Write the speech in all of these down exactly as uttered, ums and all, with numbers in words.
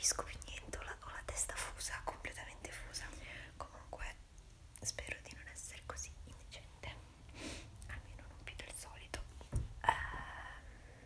capisco più niente, ho la, ho la testa fusa, completamente fusa. Comunque spero di non essere così indecente, almeno non più del solito. Ehm,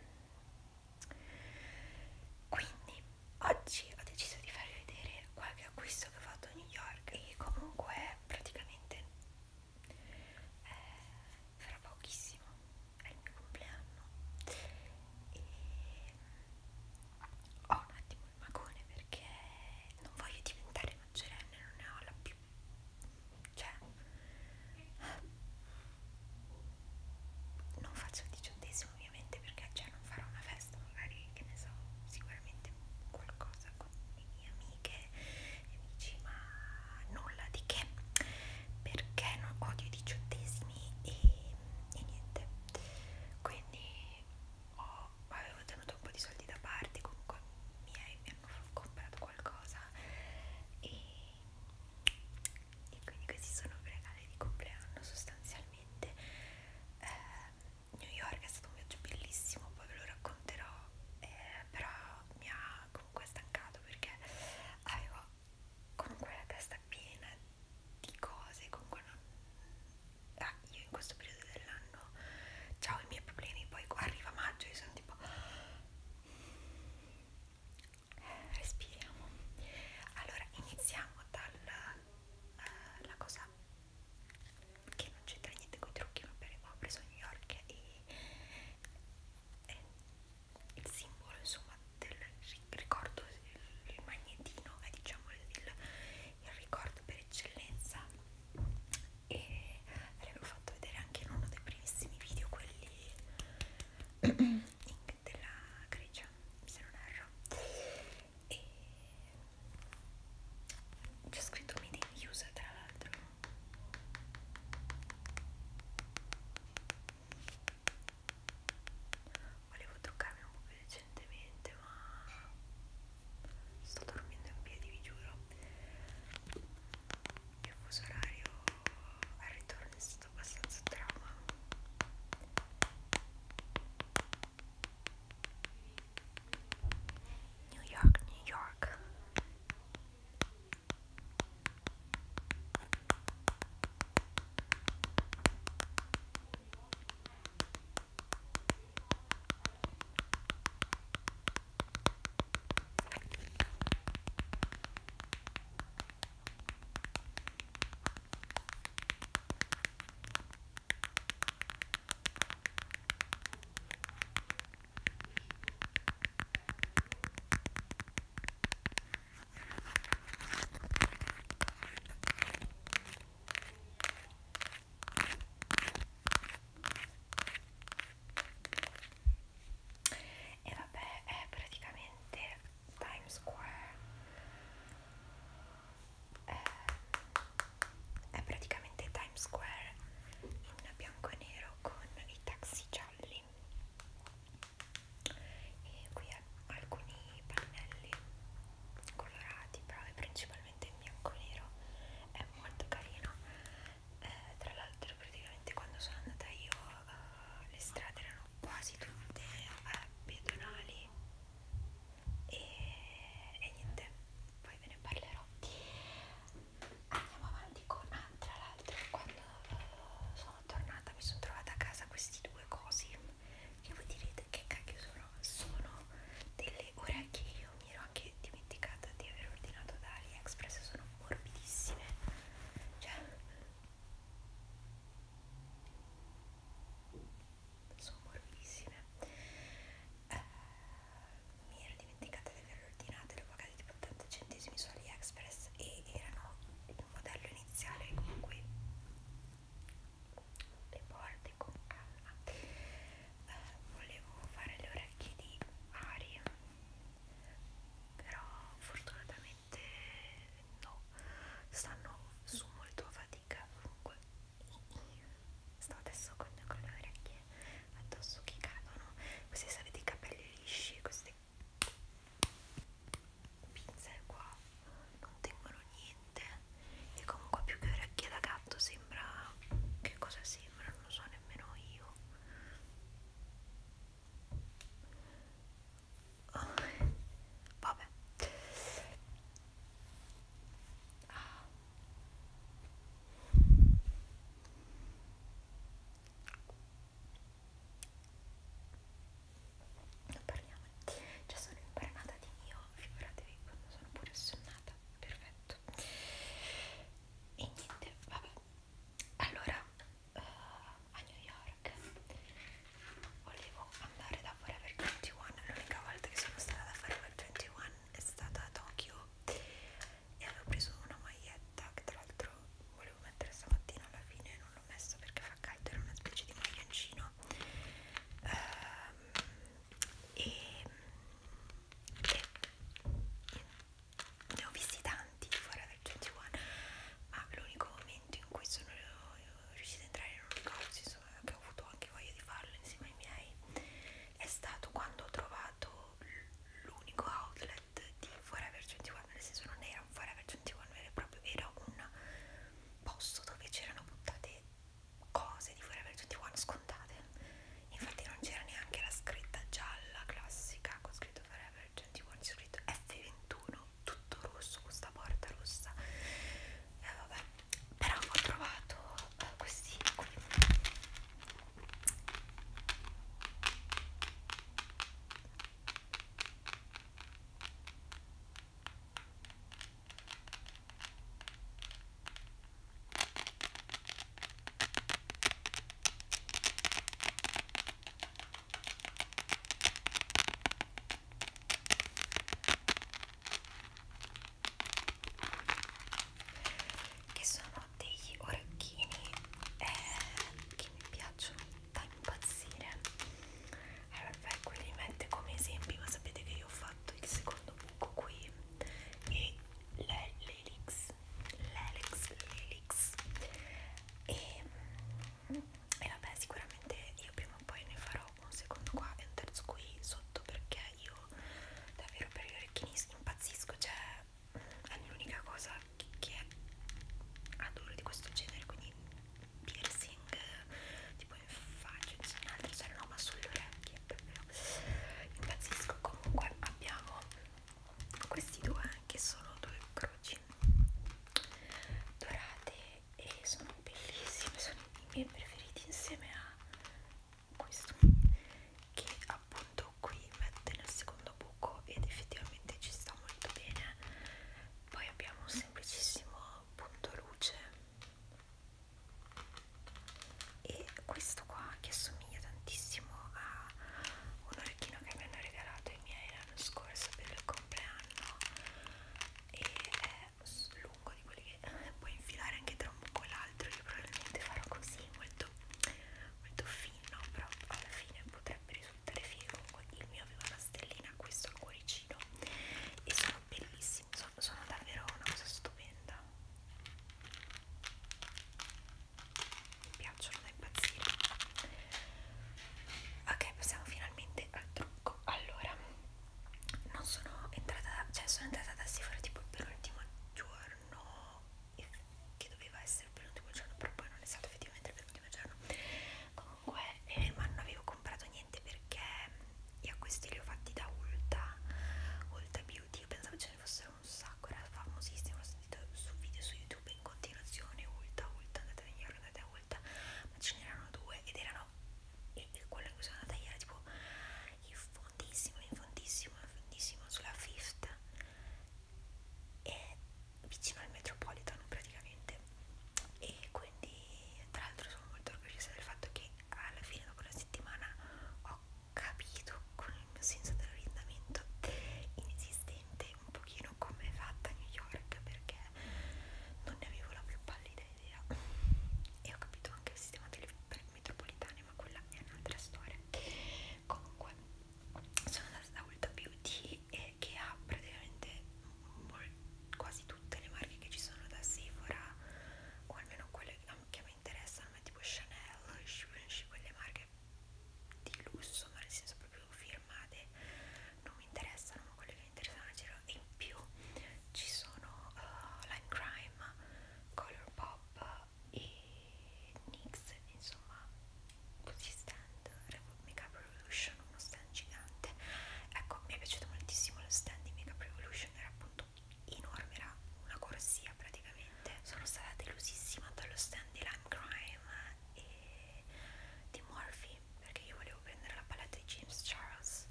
quindi oggi ho deciso di farvi vedere qualche acquisto che ho fatto a New York e comunque praticamente eh, fra pochissimo è il mio compleanno e ho un attimo il magone perché non voglio diventare maggiorenne, non ne ho la più, cioè non faccio il diciottesimo ovviamente perché cioè non farò una festa, magari che ne so, sicuramente qualcosa con le mie amiche e amici, ma nulla di che, perché non odio i diciottesimi e, e niente. Quindi ho, avevo tenuto un po' di soldi da parte, comunque i miei mi hanno comprato qualcosa e, e quindi questi sono regali di compleanno sostanzialmente. eh, New York è stato un viaggio bellissimo, poi ve lo racconterò, eh, però mi ha comunque stancato perché avevo comunque la testa piena di cose, comunque non... ah, io in questo periodo dell'anno già ho i miei problemi, poi arriva maggio e sono tipo respiriamo. Allora iniziamo dalla uh, la cosa che non c'entra niente con i trucchi, ma per, ho preso a New York e, e il simbolo insomma del ricordo, il, il magnetino è diciamo il, il, il ricordo per eccellenza, e ve l'avevo fatto vedere anche in uno dei primissimi video, quelli della Grecia se non erro, e c'è scritto Made in U S A tra l'altro. Volevo truccarmi un po' più decentemente, ma sto dormendo in piedi, vi giuro. Il fuso orario al ritorno è stato abbastanza trauma.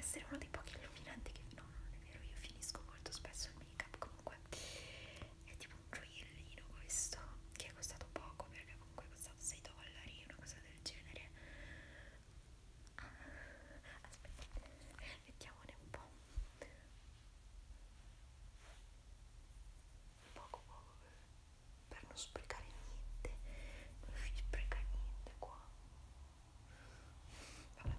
essere uno dei pochi illuminanti che no, non è vero, io finisco molto spesso il make up. Comunque è tipo un gioiellino questo, che è costato poco perché comunque è costato sei dollari, una cosa del genere. Ah, aspetta, mettiamone un po', poco poco per, per non sprecare niente, non si spreca niente qua. Vabbè,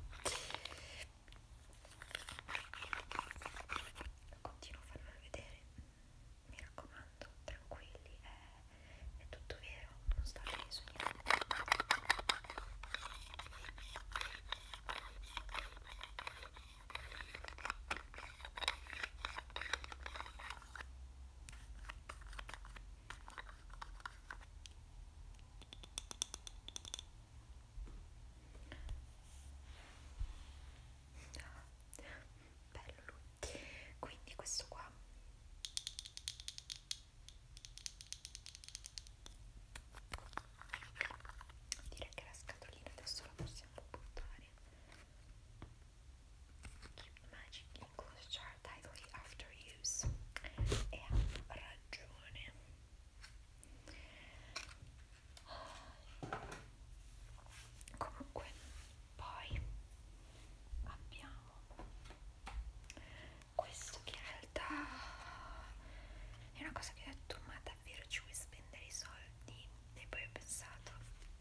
continuo a farvelo vedere, mi raccomando, tranquilli, è, è tutto vero, non sta preso niente. Bello lui. Quindi questo qua direi che la scatolina adesso la possiamo buttare. Keep the magic in closed jar tightly after use. E ha ragione. Comunque poi abbiamo questo che in realtà è una cosa che ho detto, ma davvero ci vuoi spendere i soldi? E poi ho pensato,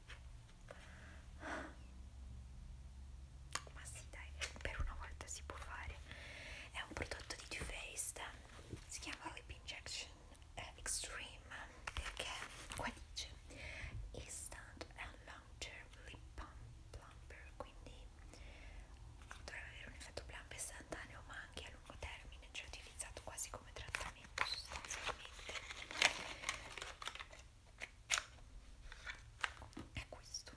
ma sì dai, per una volta si può fare. È un prodotto di Too Faced, si chiama Lip Injection Extreme, perché qua dice Instant and Long Term Lip Plumper, quindi dovrebbe avere un effetto plump istantaneo ma anche a lungo termine, cioè utilizzato quasi come trattamento sostanzialmente. È questo.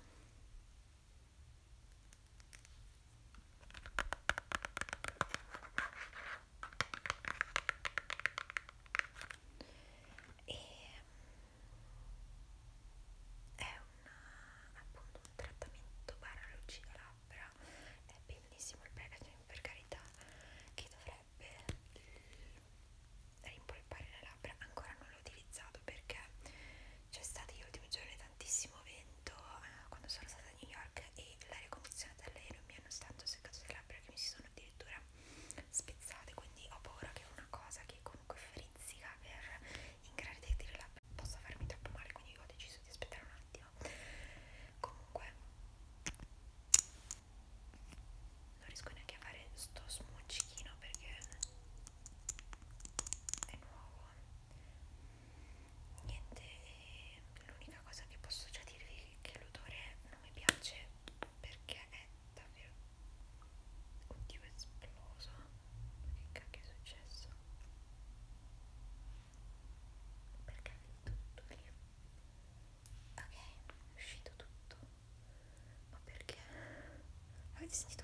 E è un, appunto un trattamento barra lucida labbra, è bellissimo il packaging, per carità, che dovrebbe rimpolpare le labbra. Ancora non l'ho utilizzato perché c'è stato gli ultimi giorni tantissimo vento eh, quando sono stata a New York e l'aria condizionata dell'aereo mi hanno tanto seccato le labbra che mi si sono addirittura spezzate, quindi ho paura che una cosa che comunque frizzica per ingrandire le labbra possa farmi troppo male, quindi ho deciso di aspettare un attimo. Comunque non riesco neanche a fare sto smuccichino perché è nuovo. Niente, l'unica cosa che posso già dirvi è che l'odore non mi piace perché è davvero, oddio, è esploso, ma che cacchio è successo? Perché è finito tutto lì? Ok, è uscito tutto, ma perché? Avete sentito